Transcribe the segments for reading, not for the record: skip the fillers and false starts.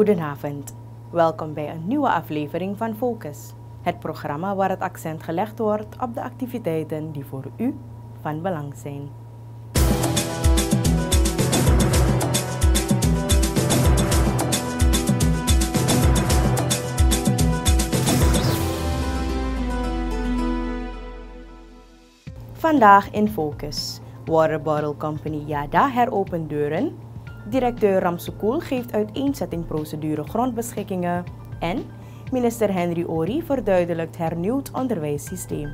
Goedenavond. Welkom bij een nieuwe aflevering van Focus. Het programma waar het accent gelegd wordt op de activiteiten die voor u van belang zijn. Vandaag in Focus. Water Bottle Company Yada heropent deuren. Directeur Ramsukul geeft uiteenzettingprocedure grondbeschikkingen. En minister Henry Ori verduidelijkt hernieuwd onderwijssysteem.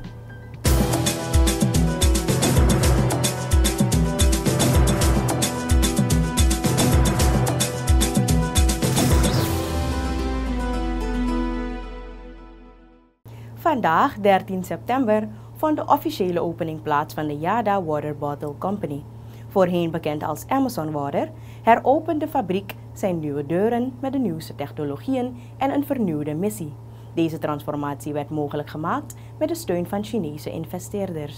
Vandaag, 13 september, vond de officiële opening plaats van de Yada Water Bottle Company. Voorheen bekend als Amazon Water, heropent de fabriek zijn nieuwe deuren met de nieuwste technologieën en een vernieuwde missie. Deze transformatie werd mogelijk gemaakt met de steun van Chinese investeerders.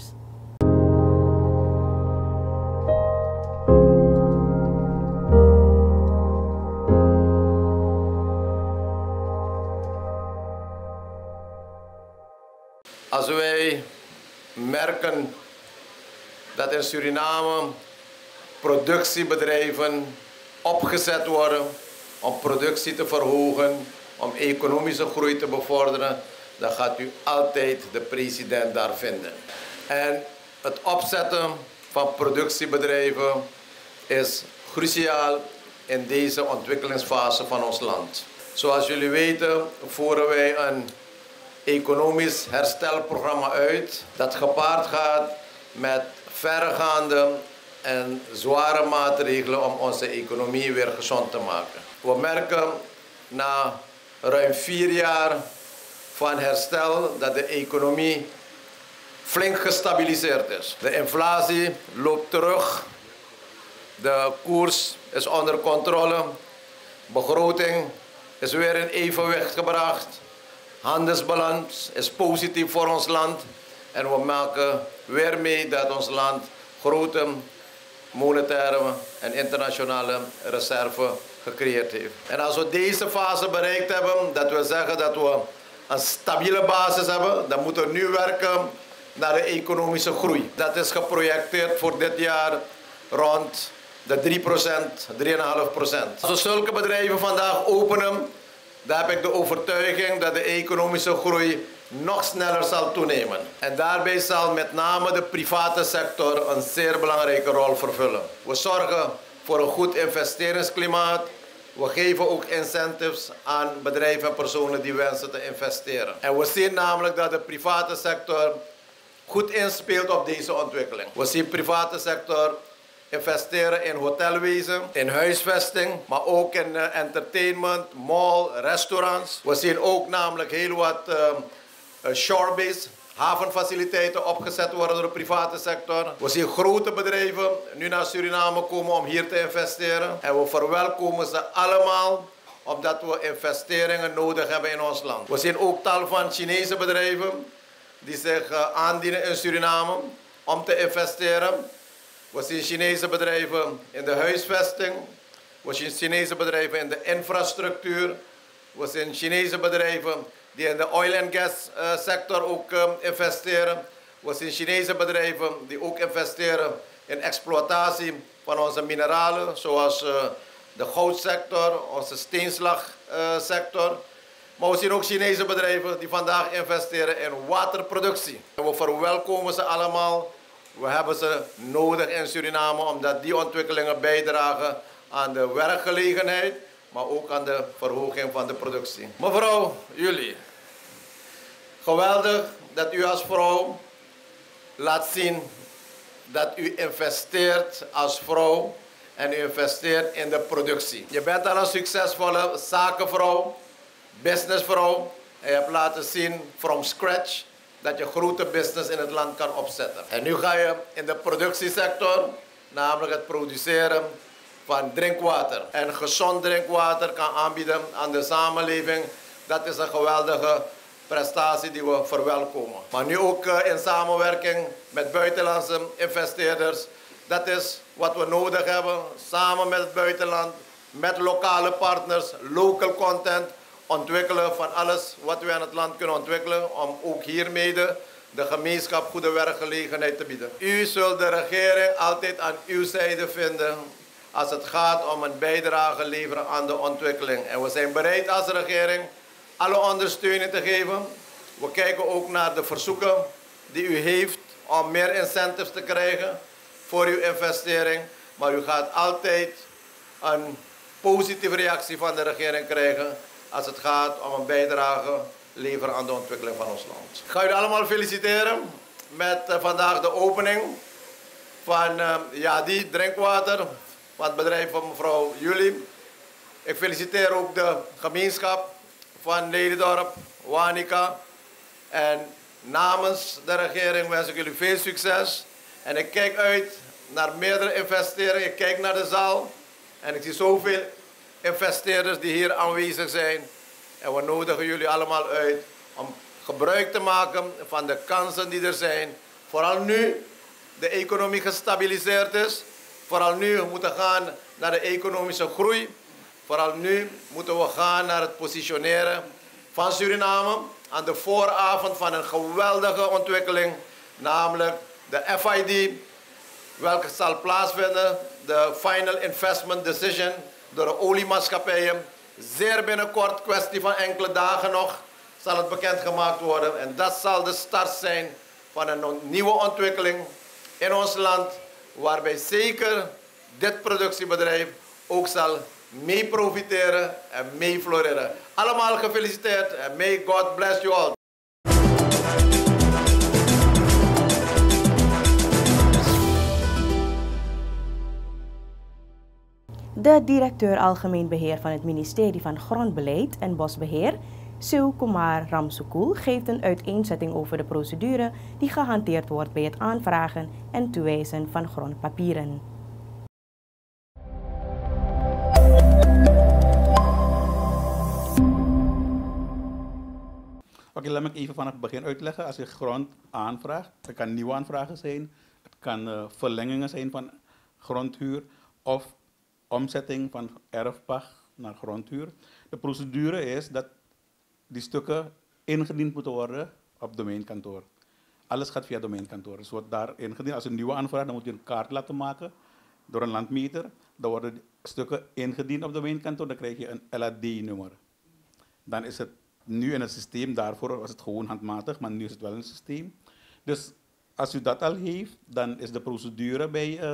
Als wij merken dat in Suriname productiebedrijven opgezet worden om productie te verhogen, om economische groei te bevorderen, dan gaat u altijd de president daar vinden. En het opzetten van productiebedrijven is cruciaal in deze ontwikkelingsfase van ons land. Zoals jullie weten voeren wij een economisch herstelprogramma uit dat gepaard gaat met verregaande en zware maatregelen om onze economie weer gezond te maken. We merken na ruim 4 jaar van herstel dat de economie flink gestabiliseerd is. De inflatie loopt terug, de koers is onder controle, begroting is weer in evenwicht gebracht, handelsbalans is positief voor ons land en we maken weer mee dat ons land grote monetaire en internationale reserve gecreëerd heeft. En als we deze fase bereikt hebben, dat we zeggen dat we een stabiele basis hebben, dan moeten we nu werken naar de economische groei. Dat is geprojecteerd voor dit jaar rond de 3%, 3,5%. Als we zulke bedrijven vandaag openen, dan heb ik de overtuiging dat de economische groei nog sneller zal toenemen. En daarbij zal met name de private sector een zeer belangrijke rol vervullen. We zorgen voor een goed investeringsklimaat. We geven ook incentives aan bedrijven en personen die wensen te investeren. En we zien namelijk dat de private sector goed inspeelt op deze ontwikkeling. We zien de private sector investeren in hotelwezen, in huisvesting, maar ook in entertainment, mall, restaurants. We zien ook namelijk heel wat shorebase, havenfaciliteiten opgezet worden door de private sector. We zien grote bedrijven nu naar Suriname komen om hier te investeren. En we verwelkomen ze allemaal omdat we investeringen nodig hebben in ons land. We zien ook tal van Chinese bedrijven die zich aandienen in Suriname om te investeren. We zien Chinese bedrijven in de huisvesting. We zien Chinese bedrijven in de infrastructuur. We zien Chinese bedrijven die in de oil and gas sector ook investeren. We zien Chinese bedrijven die ook investeren in exploitatie van onze mineralen, zoals de goudsector, onze steenslagsector. Maar we zien ook Chinese bedrijven die vandaag investeren in waterproductie. En we verwelkomen ze allemaal. We hebben ze nodig in Suriname omdat die ontwikkelingen bijdragen aan de werkgelegenheid, maar ook aan de verhoging van de productie. Mevrouw, jullie, geweldig dat u als vrouw laat zien dat u investeert als vrouw en u investeert in de productie. Je bent al een succesvolle zakenvrouw, businessvrouw en je hebt laten zien from scratch dat je grote business in het land kan opzetten. En nu ga je in de productiesector, namelijk het produceren van drinkwater. En gezond drinkwater kan aanbieden aan de samenleving. Dat is een geweldige prestatie die we verwelkomen. Maar nu ook in samenwerking met buitenlandse investeerders. Dat is wat we nodig hebben, samen met het buitenland, met lokale partners, local content, ontwikkelen van alles wat we aan het land kunnen ontwikkelen, om ook hiermee de gemeenschap goede werkgelegenheid te bieden. U zult de regering altijd aan uw zijde vinden als het gaat om een bijdrage leveren aan de ontwikkeling. En we zijn bereid als regering alle ondersteuning te geven. We kijken ook naar de verzoeken die u heeft om meer incentives te krijgen voor uw investering. Maar u gaat altijd een positieve reactie van de regering krijgen als het gaat om een bijdrage leveren aan de ontwikkeling van ons land. Ik ga jullie allemaal feliciteren met vandaag de opening van Yadi drinkwater van het bedrijf van mevrouw Julie. Ik feliciteer ook de gemeenschap van Lelydorp, Wanica. En namens de regering wens ik jullie veel succes. En ik kijk uit naar meerdere investeringen. Ik kijk naar de zaal en ik zie zoveel investeerders die hier aanwezig zijn. En we nodigen jullie allemaal uit om gebruik te maken van de kansen die er zijn. Vooral nu de economie gestabiliseerd is. Vooral nu we moeten gaan naar de economische groei. Vooral nu moeten we gaan naar het positioneren van Suriname aan de vooravond van een geweldige ontwikkeling, namelijk de FID, welke zal plaatsvinden, de Final Investment Decision door de oliemaatschappijen. Zeer binnenkort, kwestie van enkele dagen nog, zal het bekendgemaakt worden. En dat zal de start zijn van een nieuwe ontwikkeling in ons land, waarbij zeker dit productiebedrijf ook zal mee profiteren en mee floreren. Allemaal gefeliciteerd en may God bless you all. De directeur Algemeen Beheer van het ministerie van Grondbeleid en Bosbeheer, Shiv Kumar Ramsukul, geeft een uiteenzetting over de procedure die gehanteerd wordt bij het aanvragen en toewijzen van grondpapieren. Oké, laat me even vanaf het begin uitleggen. Als je grond aanvraagt, het kan nieuwe aanvragen zijn, het kan verlengingen zijn van grondhuur of omzetting van erfpacht naar grondhuur. De procedure is dat die stukken ingediend moeten worden op domeinkantoor. Alles gaat via domeinkantoor. Dus wordt daar ingediend. Als je een nieuwe aanvraag, dan moet je een kaart laten maken door een landmeter. Dan worden stukken ingediend op domeinkantoor, dan krijg je een LAD-nummer. Dan is het nu in het systeem, daarvoor was het gewoon handmatig, maar nu is het wel een systeem. Dus als u dat al heeft, dan is de procedure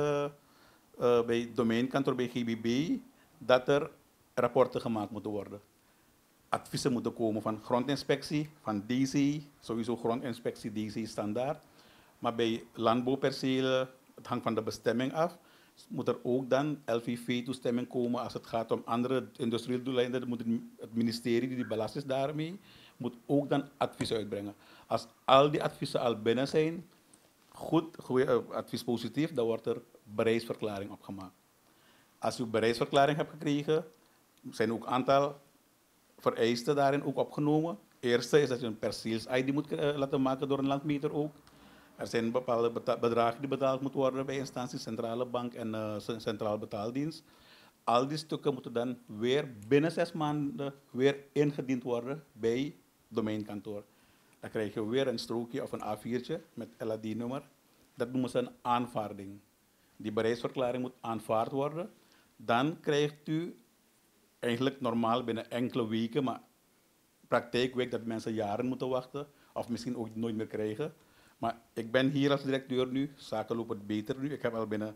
bij domeinkantoor, bij GBB, dat er rapporten gemaakt moeten worden. Adviezen moeten komen van grondinspectie, van DC, sowieso grondinspectie, DC standaard. Maar bij landbouwpercelen, het hangt van de bestemming af, moet er ook dan LVV-toestemming komen als het gaat om andere industriële doeleinden. Dan moet het ministerie die belast is daarmee, moet ook dan advies uitbrengen. Als al die adviezen al binnen zijn, goed, advies positief, dan wordt er bereidsverklaring opgemaakt. Als u bereidsverklaring hebt gekregen, zijn ook een aantal vereisten daarin ook opgenomen. Het eerste is dat je een perceels-ID moet laten maken door een landmeter ook. Er zijn bepaalde bedragen die betaald moeten worden bij instanties, centrale bank en centraal betaaldienst. Al die stukken moeten dan weer binnen 6 maanden weer ingediend worden bij domeinkantoor. Dan krijg je weer een strookje of een A4'tje met LAD-nummer. Dat noemen ze een aanvaarding. Die bereidsverklaring moet aanvaard worden. Dan krijgt u eigenlijk normaal binnen enkele weken, maar praktijk werkt dat mensen jaren moeten wachten of misschien ook nooit meer krijgen. Maar ik ben hier als directeur nu, zaken lopen beter nu. Ik heb al binnen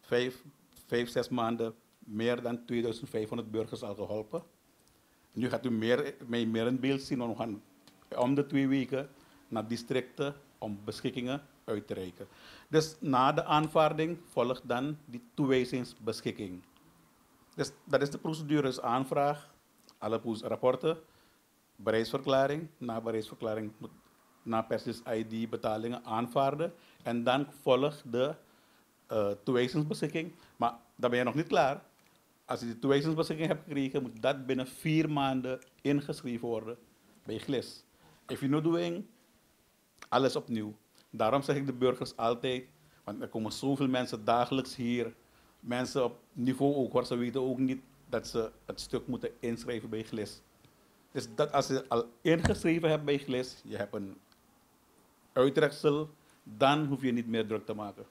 5-6 maanden meer dan 2500 burgers al geholpen. Nu gaat u mij meer in beeld zien, want we gaan om de 2 weken naar districten om beschikkingen uit te reiken. Dus na de aanvaarding volgt dan die toewijzingsbeschikking. Dus dat is de procedure, dus aanvraag, alle rapporten, bereidsverklaring. Na bereidsverklaring moet na perceels-ID betalingen aanvaarden. En dan volgt de toewijzingsbeschikking. Maar dan ben je nog niet klaar. Als je die toewijzingsbeschikking hebt gekregen, moet dat binnen 4 maanden ingeschreven worden bij GLIS. If you're not doing, alles opnieuw. Daarom zeg ik de burgers altijd, want er komen zoveel mensen dagelijks hier. Mensen op niveau ook, waar ze weten ook niet dat ze het stuk moeten inschrijven bij GLIS. Dus dat als je al ingeschreven hebt bij GLIS, je hebt een uitrechtsel, dan hoef je niet meer druk te maken.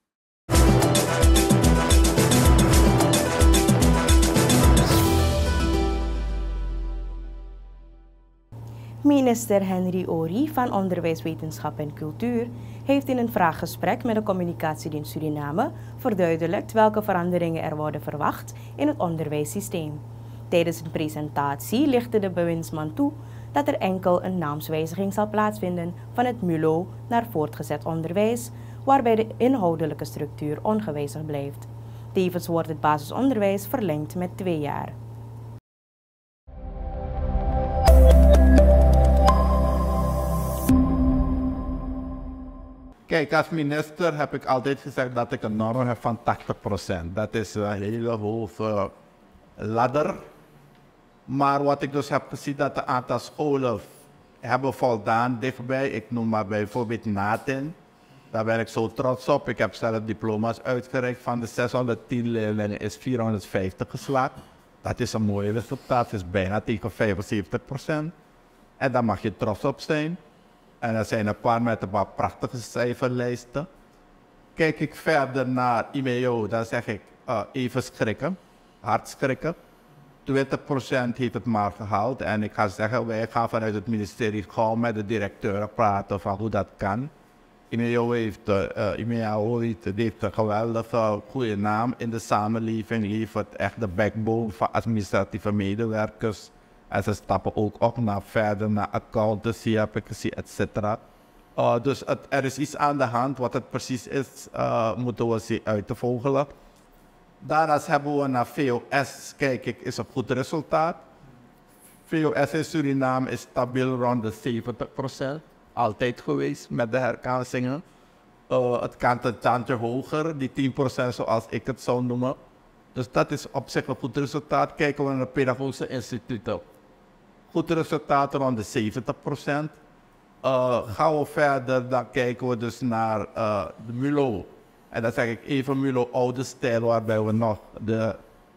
Minister Henry Ory van Onderwijs, Wetenschap en Cultuur heeft in een vraaggesprek met de Communicatiedienst Suriname verduidelijkt welke veranderingen er worden verwacht in het onderwijssysteem. Tijdens een presentatie lichtte de bewindsman toe dat er enkel een naamswijziging zal plaatsvinden van het MULO naar voortgezet onderwijs, waarbij de inhoudelijke structuur ongewijzigd blijft. Tevens wordt het basisonderwijs verlengd met 2 jaar. Kijk, als minister heb ik altijd gezegd dat ik een norm heb van 80%. Dat is een hele hoge ladder. Maar wat ik dus heb gezien, dat een aantal scholen hebben voldaan dichtbij. Ik noem maar bijvoorbeeld Natin. Daar ben ik zo trots op. Ik heb zelf diploma's uitgereikt. Van de 610 leerlingen is 450 geslaagd. Dat is een mooi resultaat. Dat is bijna tegen 75%. En daar mag je trots op zijn. En er zijn een paar met een paar prachtige cijferlijsten. Kijk ik verder naar IMEO, dan zeg ik even schrikken, hard schrikken. 20% heeft het maar gehaald. En ik ga zeggen, wij gaan vanuit het ministerie gauw met de directeuren praten van hoe dat kan. IMEO heeft een geweldige goede naam in de samenleving, levert echt de backbone van administratieve medewerkers. En ze stappen ook op naar verder naar accountancy, heb ik gezien, et cetera. Dus er is iets aan de hand. Wat het precies is, moeten we zien uit te vogelen. Daarnaast hebben we naar VOS, kijk ik, is een goed resultaat. VOS in Suriname is stabiel rond de 70%. Altijd geweest met de herkansingen. Het kan een tandje hoger, die 10% zoals ik het zou noemen. Dus dat is op zich een goed resultaat. Kijken we naar de pedagogische instituten. Goed resultaat rond de 70%. Gaan we verder, dan kijken we dus naar de MULO. En dan zeg ik even MULO oude stijl, waarbij we nog de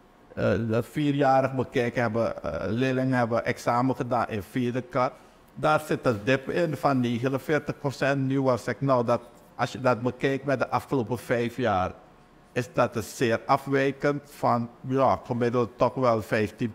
4-jarig bekijken hebben. Leerlingen hebben examen gedaan in 4e klas. Daar zit een dip in van 49%. Nu was ik, nou, dat, als je dat bekijkt met de afgelopen 5 jaar, is dat een zeer afwijkend van, ja, gemiddeld toch wel 15%,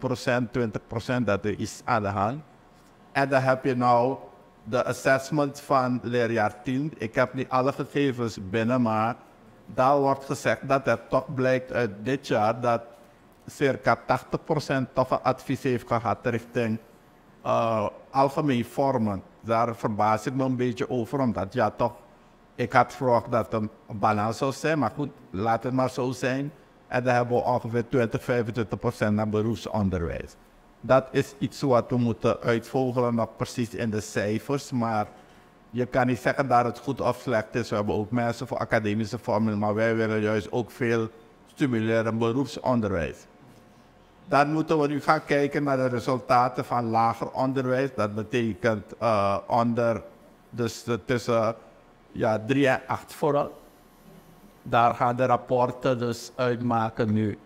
20%, dat er is aan de hand. En dan heb je nou de assessment van leerjaar 10. Ik heb niet alle gegevens binnen, maar daar wordt gezegd dat er toch blijkt uit dit jaar dat circa 80% toch een advies heeft gehad richting algemeen vormen. Daar verbaas ik me een beetje over, omdat ja toch, ik had verwacht dat het een balans zou zijn, maar goed, laat het maar zo zijn. En dan hebben we ongeveer 20-25% naar beroepsonderwijs. Dat is iets wat we moeten uitvogelen, nog precies in de cijfers, maar je kan niet zeggen dat het goed of slecht is. We hebben ook mensen voor academische vorming, maar wij willen juist ook veel stimuleren beroepsonderwijs. Dan moeten we nu gaan kijken naar de resultaten van lager onderwijs. Dat betekent dus tussen 3 en 8 vooral. Daar gaan de rapporten dus uitmaken nu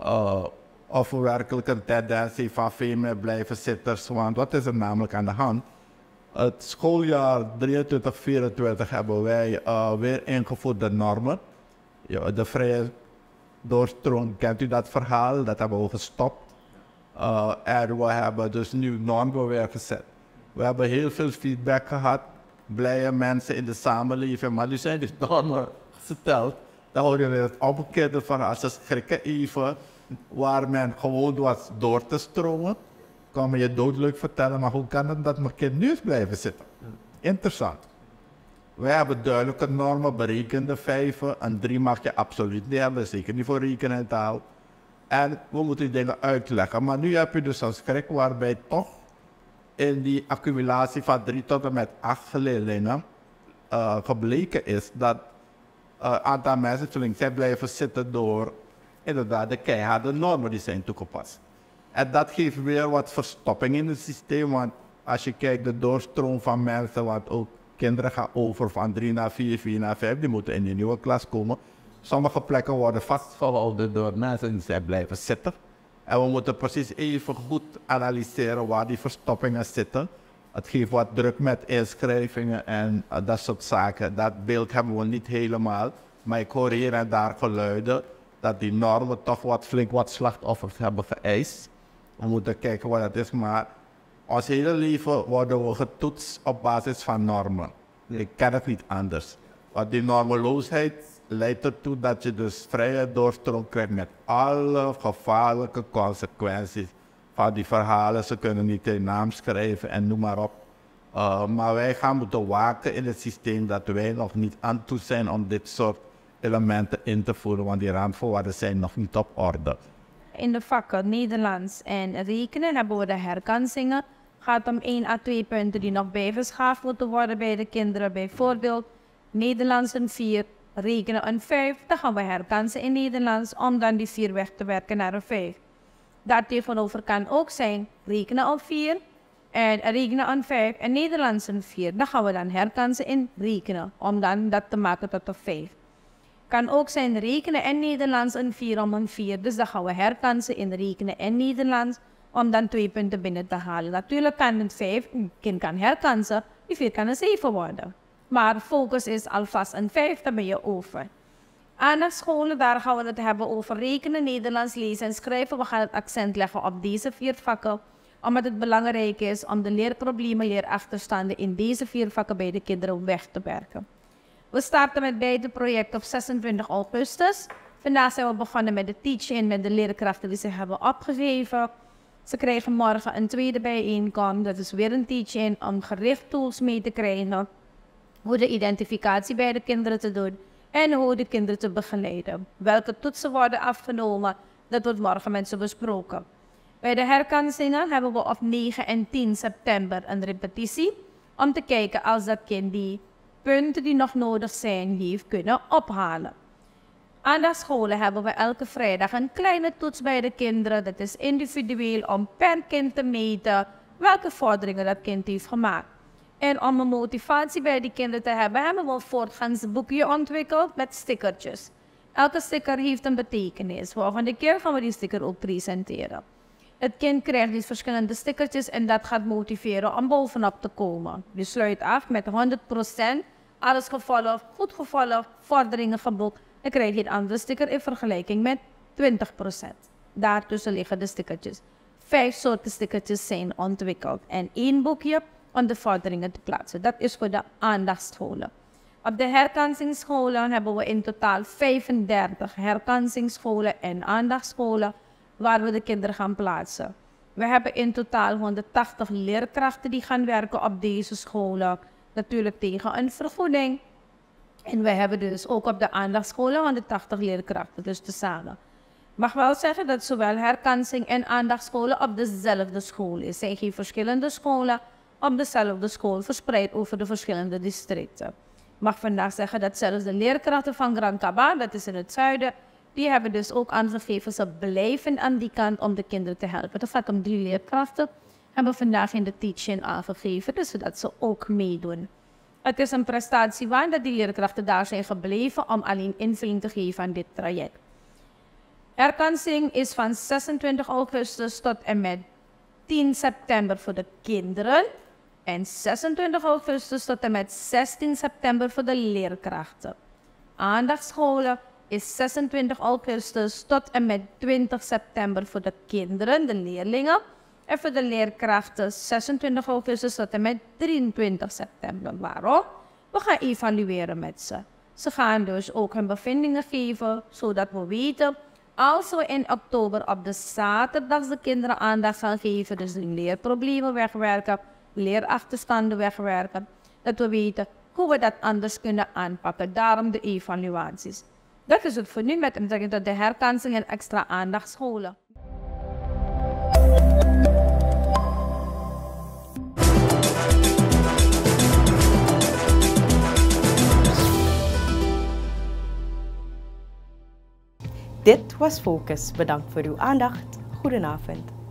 of we werkelijk een tendentie van veel meer blijven zitters. Want wat is er namelijk aan de hand? Het schooljaar 23-24 hebben wij weer ingevoerd de normen. Ja, de vrije doorstroom, kent u dat verhaal? Dat hebben we gestopt. En we hebben dus nu normen weer gezet. We hebben heel veel feedback gehad. Blije mensen in de samenleving, maar nu zijn die normen gesteld. Dan hoor je weer het omgekeerde verhaal. Ze schrikken even waar men gewoon was door te stromen. Kan me je doodleuk vertellen, maar hoe kan het dat mijn kind nu is blijven zitten? Interessant. Wij hebben duidelijke normen, berekende 5. Een 3 mag je absoluut niet hebben, zeker niet voor rekenen en taal. En we moeten die dingen uitleggen. Maar nu heb je dus een schrik waarbij toch in die accumulatie van 3 tot en met 8 leerlingen gebleken is dat een aantal mensen zijn blijven zitten door inderdaad de keiharde normen die zijn toegepast. En dat geeft weer wat verstopping in het systeem, want als je kijkt de doorstroom van mensen, want ook kinderen gaan over van 3 naar 4, 4 naar 5, die moeten in die nieuwe klas komen. Sommige plekken worden vastgehouden door mensen die zijn blijven zitten. En we moeten precies even goed analyseren waar die verstoppingen zitten. Het geeft wat druk met inschrijvingen en dat soort zaken. Dat beeld hebben we niet helemaal. Maar ik hoor hier en daar geluiden dat die normen toch flink wat slachtoffers hebben vereist. We moeten kijken wat dat is, maar ons hele leven worden we getoetst op basis van normen. Ik ken het niet anders. Want die normeloosheid leidt ertoe dat je dus vrije doorstroom krijgt met alle gevaarlijke consequenties van die verhalen. Ze kunnen niet in naam schrijven en noem maar op. Maar wij gaan moeten waken in het systeem dat wij nog niet aan toe zijn om dit soort elementen in te voeren, want die randvoorwaarden zijn nog niet op orde. In de vakken Nederlands en rekenen hebben we de herkansingen. Het gaat om 1 à 2 punten die nog bijgeschaafd moeten worden bij de kinderen. Bijvoorbeeld Nederlands een 4, rekenen een 5. Dan gaan we herkansen in Nederlands om dan die 4 weg te werken naar een 5. Daartegenover kan ook zijn rekenen een 4 en rekenen een 5 en Nederlands een 4. Dan gaan we dan herkansen in rekenen om dan dat te maken tot een 5. Kan ook zijn rekenen en Nederlands een 4 om een 4. Dus dan gaan we herkansen in rekenen en Nederlands om dan 2 punten binnen te halen. Natuurlijk kan een 5, een kind kan herkansen, die 4 kan een 7 worden. Maar focus is alvast een 5, dan ben je over. Aandachtscholen, daar gaan we het hebben over rekenen, Nederlands, lezen en schrijven. We gaan het accent leggen op deze 4 vakken, omdat het belangrijk is om de leerproblemen, leerachterstanden in deze 4 vakken bij de kinderen weg te werken. We starten met beide projecten op 26 augustus. Vandaag zijn we begonnen met de teach-in met de leerkrachten die zich hebben opgegeven. Ze krijgen morgen een tweede bijeenkomst. Dat is weer een teach-in om gericht tools mee te krijgen. Hoe de identificatie bij de kinderen te doen en hoe de kinderen te begeleiden. Welke toetsen worden afgenomen, dat wordt morgen met ze besproken. Bij de herkansingen hebben we op 9 en 10 september een repetitie. Om te kijken als dat kind die punten die nog nodig zijn heeft kunnen ophalen. Aan de scholen hebben we elke vrijdag een kleine toets bij de kinderen. Dat is individueel om per kind te meten welke vorderingen dat kind heeft gemaakt. En om een motivatie bij die kinderen te hebben, hebben we een voortgangsboekje ontwikkeld met stickertjes. Elke sticker heeft een betekenis. Volgende keer gaan we die sticker ook presenteren. Het kind krijgt die verschillende stickertjes en dat gaat motiveren om bovenop te komen. Je sluit af met 100%, alles gevolgd, goed gevolgd, vorderingen geboekt. Dan krijg je een andere sticker in vergelijking met 20%. Daartussen liggen de stickertjes. 5 soorten stickertjes zijn ontwikkeld en 1 boekje om de vorderingen te plaatsen. Dat is voor de aandachtsscholen. Op de herkansingsscholen hebben we in totaal 35 herkansingsscholen en aandachtsscholen waar we de kinderen gaan plaatsen. We hebben in totaal 180 leerkrachten die gaan werken op deze scholen. Natuurlijk tegen een vergoeding. En we hebben dus ook op de aandachtsscholen 180 leerkrachten, dus tezamen. Ik mag wel zeggen dat zowel herkansing en aandachtsscholen op dezelfde school is. Er zijn geen verschillende scholen op dezelfde school verspreid over de verschillende districten. Ik mag vandaag zeggen dat zelfs de leerkrachten van Grand Cabas, dat is in het zuiden, die hebben dus ook aangegeven, ze blijven aan die kant om de kinderen te helpen. Dat gaat om 3 leerkrachten, hebben vandaag in de teach-in aangegeven, dus zodat ze ook meedoen. Het is een prestatie waar dat die leerkrachten daar zijn gebleven om alleen invulling te geven aan dit traject. Herkansing is van 26 augustus tot en met 10 september voor de kinderen en 26 augustus tot en met 16 september voor de leerkrachten. Aandachtsscholen is 26 augustus tot en met 20 september voor de kinderen, de leerlingen. En voor de leerkrachten 26 augustus tot en met 23 september. Waarom? We gaan evalueren met ze. Ze gaan dus ook hun bevindingen geven, zodat we weten, als we in oktober op de zaterdag de kinderen aandacht gaan geven, dus de leerproblemen wegwerken, leerachterstanden wegwerken, dat we weten hoe we dat anders kunnen aanpakken. Daarom de evaluaties. Dat is het voor nu met betrekking tot de herkansing en extra aandachtsscholen. Dit was Focus. Bedankt voor uw aandacht. Goedenavond.